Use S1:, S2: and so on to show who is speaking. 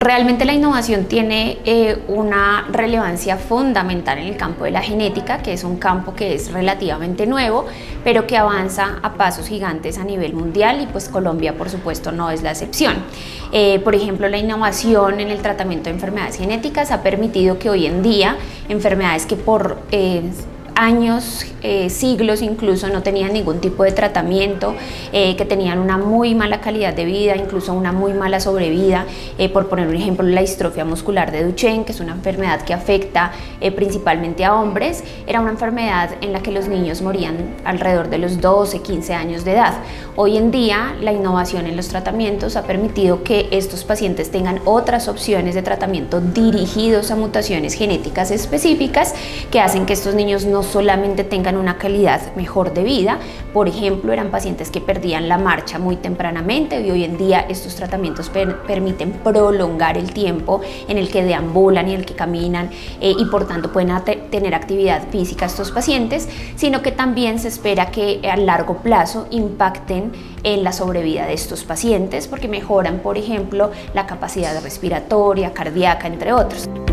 S1: Realmente la innovación tiene una relevancia fundamental en el campo de la genética, que es un campo que es relativamente nuevo, pero que avanza a pasos gigantes a nivel mundial y pues Colombia por supuesto no es la excepción. Por ejemplo, la innovación en el tratamiento de enfermedades genéticas ha permitido que hoy en día enfermedades que por años, siglos incluso, no tenían ningún tipo de tratamiento, que tenían una muy mala calidad de vida, incluso una muy mala sobrevida. Por poner un ejemplo, la distrofia muscular de Duchenne, que es una enfermedad que afecta principalmente a hombres, era una enfermedad en la que los niños morían alrededor de los 12, 15 años de edad. Hoy en día, la innovación en los tratamientos ha permitido que estos pacientes tengan otras opciones de tratamiento dirigidos a mutaciones genéticas específicas que hacen que estos niños no solamente tengan una calidad mejor de vida. Por ejemplo, eran pacientes que perdían la marcha muy tempranamente y hoy en día estos tratamientos permiten prolongar el tiempo en el que deambulan y en el que caminan y por tanto pueden tener actividad física estos pacientes, sino que también se espera que a largo plazo impacten en la sobrevida de estos pacientes porque mejoran, por ejemplo, la capacidad respiratoria, cardíaca, entre otros.